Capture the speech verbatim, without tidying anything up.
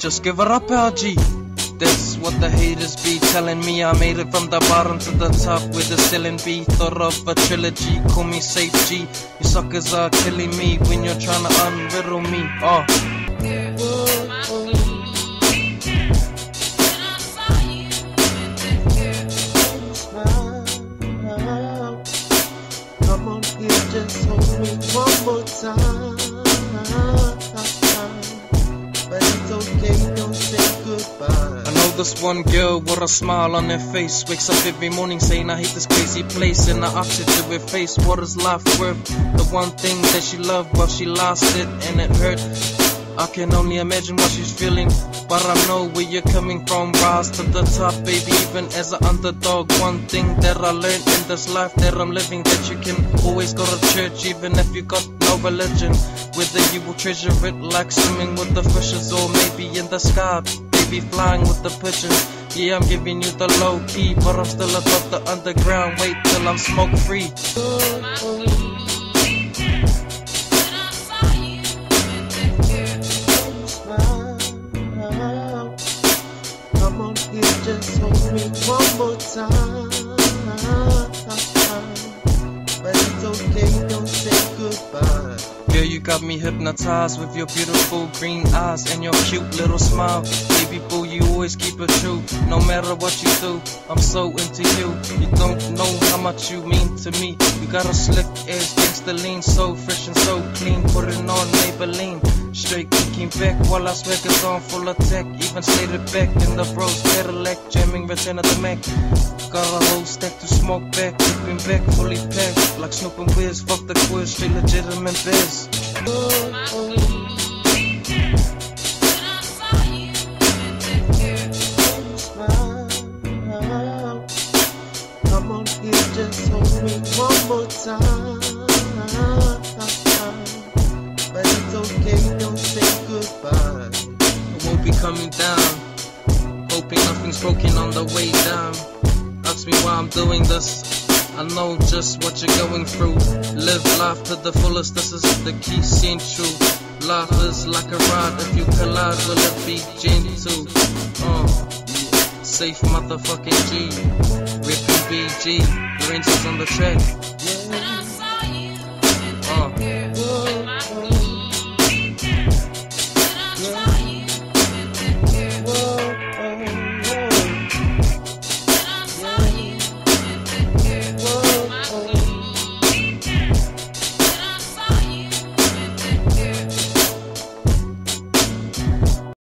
just give her up, L G. That's what the haters be telling me. I made it from the bottom to the top with the ceiling be. Thought of a trilogy, call me Safe G. You suckers are killing me when you're trying to unriddle me. Oh. Come on here, just hold me one more time. But it's okay, don't say goodbye. I know this one girl with a smile on her face wakes up every morning saying I hate this crazy place, and I asked her to her face, what is life worth? The one thing that she loved, well she lost it and it hurt. I can only imagine what she's feeling, but I know where you're coming from. Rise to the top, baby, even as an underdog. One thing that I learned in this life that I'm living, that you can always go to church even if you got no religion. Whether you will treasure it like swimming with the fishes, or maybe in the sky, baby, flying with the pigeons. Yeah, I'm giving you the low key, but I'm still above the underground. Wait till I'm smoke free. Come on here, just hold me one more time. But it's okay, don't say goodbye. Girl, you got me hypnotized with your beautiful green eyes and your cute little smile. Baby boo, you always keep it true, no matter what you do. I'm so into you, you don't know how much you mean to me. You got a slick ass gangster lean, so fresh and so clean. Putting on Maybelline, straight kicking back while I swag is on full attack. Even slated back in the bros Cadillac, jamming Return of the Mac. Got a whole stack to smoke back, keeping back fully packed like Snoop and Wiz. Fuck the quiz, straight legitimate biz. Come on here, just hold me one more time. But it's okay, don't say goodbye. I won't be coming down, hoping nothing's broken on the way down. Ask me why I'm doing this, I know just what you're going through. Live life to the fullest, this is the key, seeing true. Life is like a ride, if you collide, will it be gentle? Uh, Safe motherfucking G, ripping B G, the Rangers on the track.